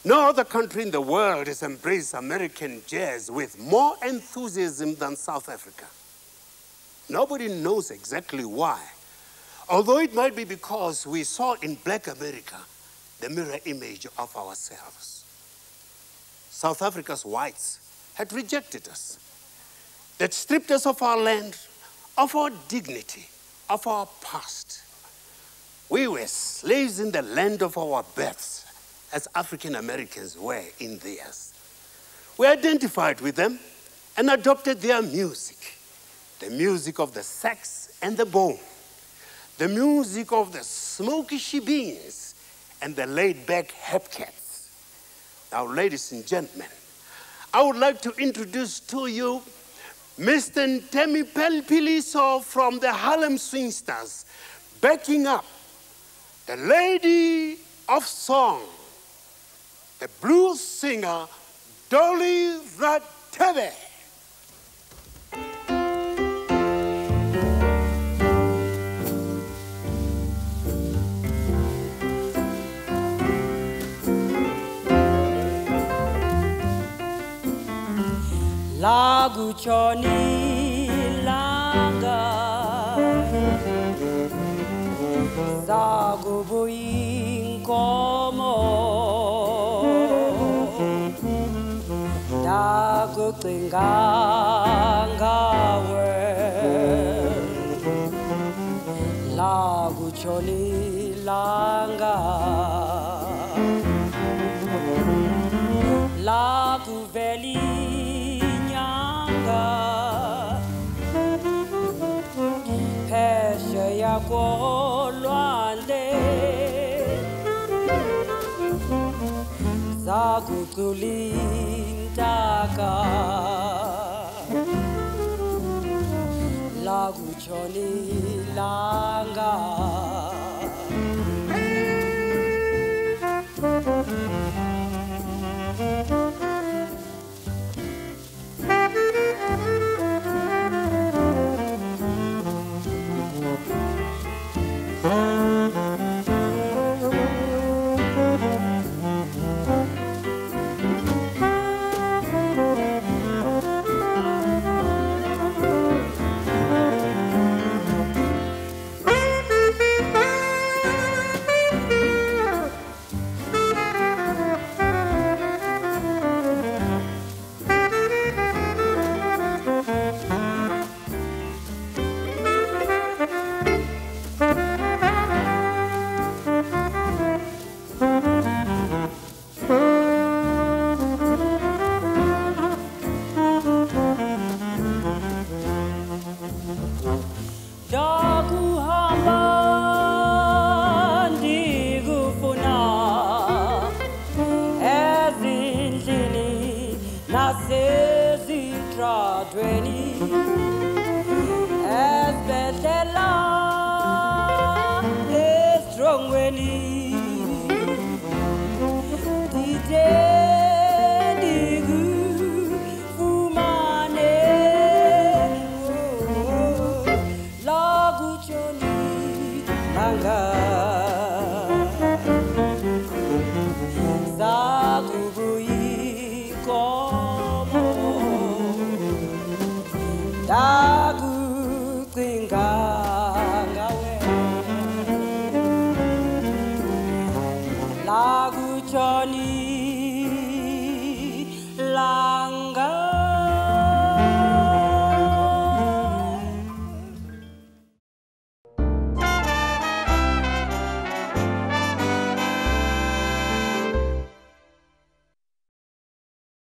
No other country in the world has embraced American jazz with more enthusiasm than South Africa. Nobody knows exactly why, although it might be because we saw in Black America the mirror image of ourselves. South Africa's whites had rejected us. That stripped us of our land, of our dignity, of our past. We were slaves in the land of our births, as African Americans were in theirs. We identified with them and adopted their music, the music of the sax and the bone, the music of the smoky shebeens and the laid-back hepcats. Now, ladies and gentlemen, I would like to introduce to you Mr. Ntemi Pelpiliso from the Harlem Swingsters, backing up the lady of song, the blues singer, Dolly Ratebe. Lagu choni langa Zagu buing komo Dagu tinganga we Lagu choni langa Lagu veli Pesce kolwande Zagukulintaka Lagu choni langa Lagu choni